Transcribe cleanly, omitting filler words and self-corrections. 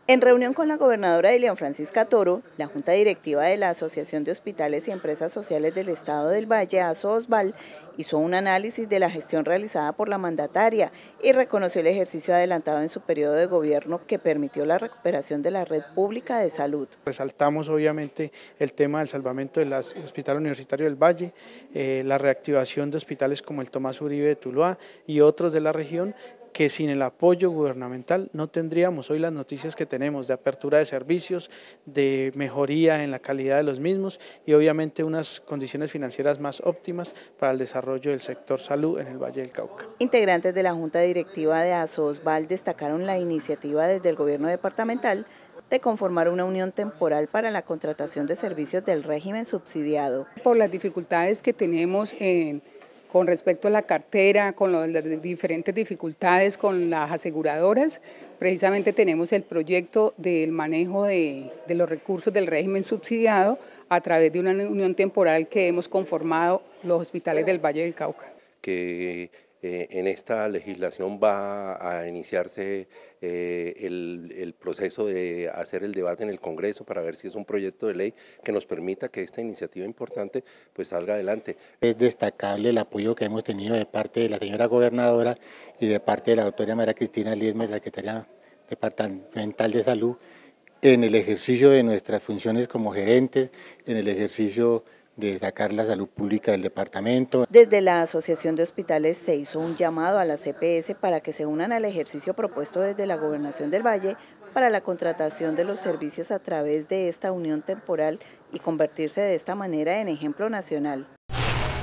En reunión con la gobernadora Dilian Francisca Toro, la Junta Directiva de la Asociación de Hospitales y Empresas Sociales del Estado del Valle, ASOHOSVAL, hizo un análisis de la gestión realizada por la mandataria y reconoció el ejercicio adelantado en su periodo de gobierno que permitió la recuperación de la red pública de salud. Resaltamos obviamente el tema del salvamento del Hospital Universitario del Valle, la reactivación de hospitales como el Tomás Uribe de Tuluá y otros de la región, que sin el apoyo gubernamental no tendríamos hoy las noticias que tenemos de apertura de servicios, de mejoría en la calidad de los mismos y obviamente unas condiciones financieras más óptimas para el desarrollo del sector salud en el Valle del Cauca. Integrantes de la Junta Directiva de ASOHOSVAL destacaron la iniciativa desde el gobierno departamental de conformar una unión temporal para la contratación de servicios del régimen subsidiado. Por las dificultades que tenemos con respecto a la cartera, con las diferentes dificultades con las aseguradoras, precisamente tenemos el proyecto del manejo de los recursos del régimen subsidiado a través de una unión temporal que hemos conformado los hospitales del Valle del Cauca. En esta legislación va a iniciarse el proceso de hacer el debate en el Congreso para ver si es un proyecto de ley que nos permita que esta iniciativa importante pues salga adelante. Es destacable el apoyo que hemos tenido de parte de la señora gobernadora y de parte de la doctora María Cristina Liesmes, la secretaria departamental de salud, en el ejercicio de nuestras funciones como gerentes, en el ejercicio de sacar la salud pública del departamento. Desde la Asociación de Hospitales se hizo un llamado a la CPS para que se unan al ejercicio propuesto desde la Gobernación del Valle para la contratación de los servicios a través de esta unión temporal y convertirse de esta manera en ejemplo nacional.